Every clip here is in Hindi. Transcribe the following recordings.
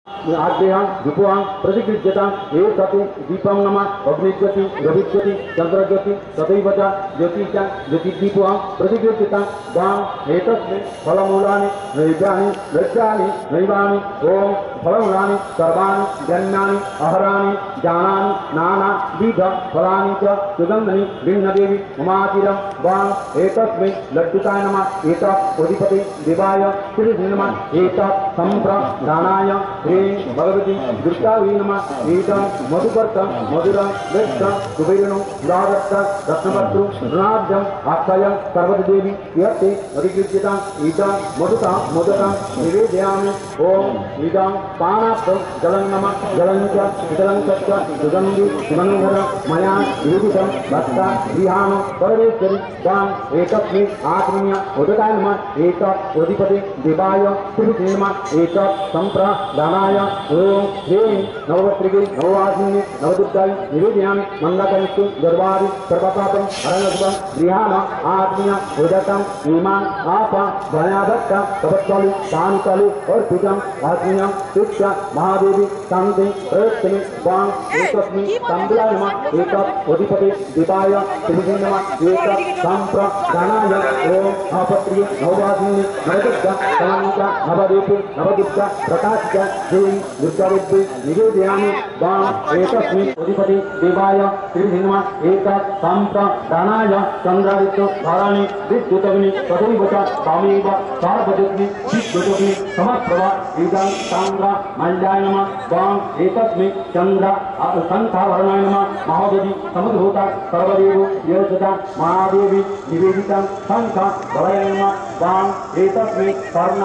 आद्यं विपुवां प्रतिकृत्यतां एतत् दीपं नमः अग्निज्योति रविज्योति चंद्रज्योति तथैव च ज्योतिषां ज्योतिदीपवां प्रतिकृत्यतां गां एतस्मिन् फलमूलानि नैवेद्यानि वृक्षाणि नैवानि ओम फलमूलानि सर्वाणि जन्यानि अहराणि जानानि नानाविध फलानि च सुगन्धनि भिन्नदेवी उमाचिरं गां एतस्मिन् लड्डुकाय नमः एतत् अधिपति देवाय श्री नमः एतत् संप्रदानाय भगवती दुर्गावी नमः ईदं मधुपर्तं मधुरं वृक्षं कुबेरनो दादत्त रत्नवस्तु ऋणाब्जं अक्षयं सर्वदेवी यत्ते अधिकृत्यतां ईदं मधुतां मोदकं निवेदयामि ओम ईदं पानाप्तं जलं नमः जलं च सुगन्धि सुगन्धरं मया निवेदितं भक्ता गृहाण परमेश्वरी गां एतस्मिन् आत्मन्य उदकाय नमः एतत् अधिपति देवाय श्री नमः एतत् संप्रदानाय ओम ह्रीं नववस्त्रिके नववासिन्ये नवदुर्गायै निवेदयामि मन्दाकनिष्ठु गर्वादि सर्वपापं हरणशुभं गृहाण आत्मीय उदकं ईमान् आप भयाभक्त तपस्वलि कानुकलि अर्पितम् आत्मीय तुष्ट महादेवी शान्ति प्रयत्नि वां एतस्मिन् ताम्बूलाय नमः एतत् अधिपति देवाय श्री नमः एतत् संप्रदानाय ओम आपत्रिये नववासिन्ये नवदुर्गा समन्विता नवदेवी नवदुर्गा प्रकाशिका दुर्गादेवी निवेदयामि गां एतस्मिन् अधिपति देवाय श्री नमः एतत् संप्रदानाय चन्द्रादित्य धाराणि विद्युतग्नि तथैव च तामेव सार्वजनिकि विद्युतग्नि समप्रभा इदं चन्द्र मल्याय नमः गां एतस्मिन् चन्द्र शङ्खाभरणाय नमः महादेवी समुद्भूता सर्वदेव योजता महादेवी निवेदितं शङ्खाभरणाय नमः गां एतस्मिन् स्वर्ण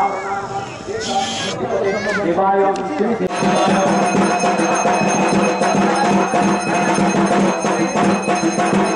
देवाय श्री